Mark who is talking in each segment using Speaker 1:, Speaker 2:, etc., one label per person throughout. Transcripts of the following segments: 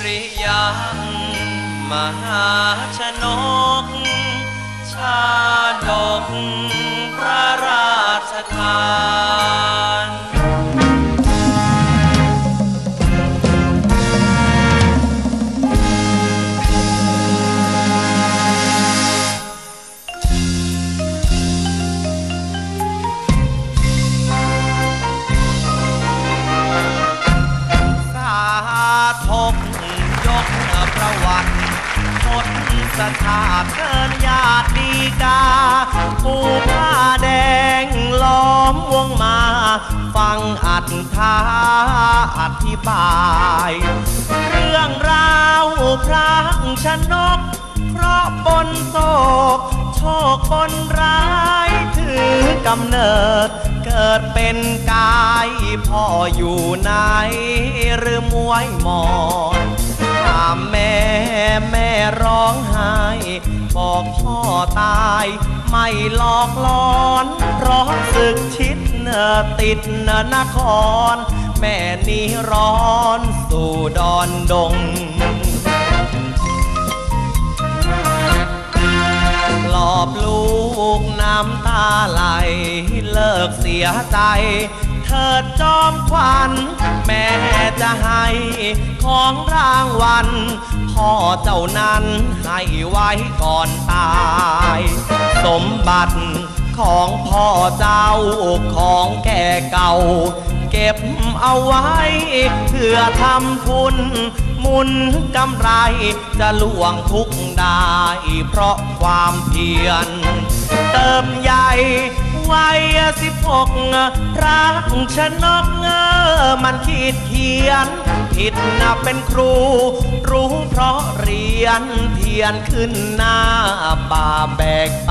Speaker 1: ริยังมหาชนกชาดกพระราชทานสถาเชิญญาติดีกาผู้ผ้าแดงล้อมวงมาฟังอัตถาอธิบายเรื่องราวพระชนกเพราะบนโศกโชคบนร้ายถือกำเนิดเกิดเป็นกายพ่ออยู่ไหนหรือมวยหมอนถามแม่ร้องไห้บอกพ่อตายไม่หลอกล้อนเพราะศึกชิดติดนครแม่นี้ร้อนสู่ดอนดงปลอบลูกน้ำตาไหลเลิกเสียใจเถิดจอมขวัญแม่จะให้ของรางวัลพ่อเจ้านั้นให้ไว้ก่อนตายสมบัติของพ่อเจ้าของแก่เก่าเก็บเอาไว้เพื่อทำทุนมุนกำไรจะล่วงทุกได้เพราะความเพียรเติบใหญ่วัย16รักชนกมันขีดเขียนผิดเป็นครูรู้เพราะเรียนเทียนขึ้นหน้าบ่าแบกไป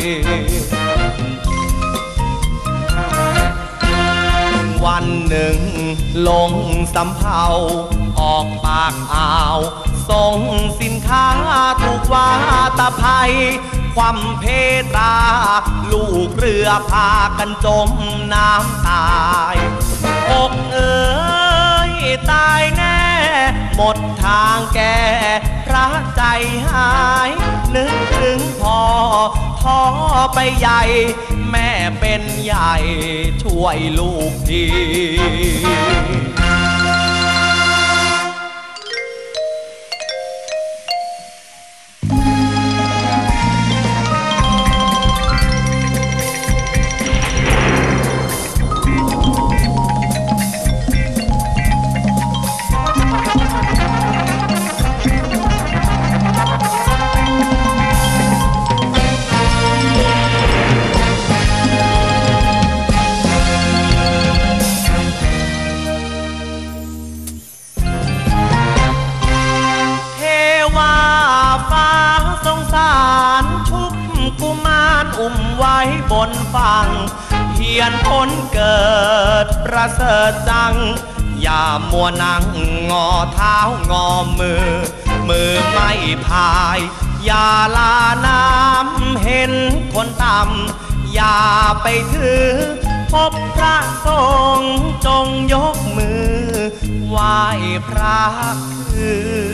Speaker 1: วันหนึ่งลงสำเภาออกปากอ่าวส่งสินค้าถูกว่าตะไคร้ความเพตราลูกเรือพากันจมน้ำตายอกเอ๋ยตายแน่หมดทางแก่พระใจหายนึกถึงพ่อท้อไปใหญ่แม่เป็นใหญ่ช่วยลูกทีไว้บนฝั่งเพียรพ้นเกิดประเสริฐจังอย่ามัวนั่งงอเท้างอมือไม่พายอย่าลาน้ำเห็นคนต่ำอย่าไปถือพบพระสงฆ์จงยกมือไหว้พระคือ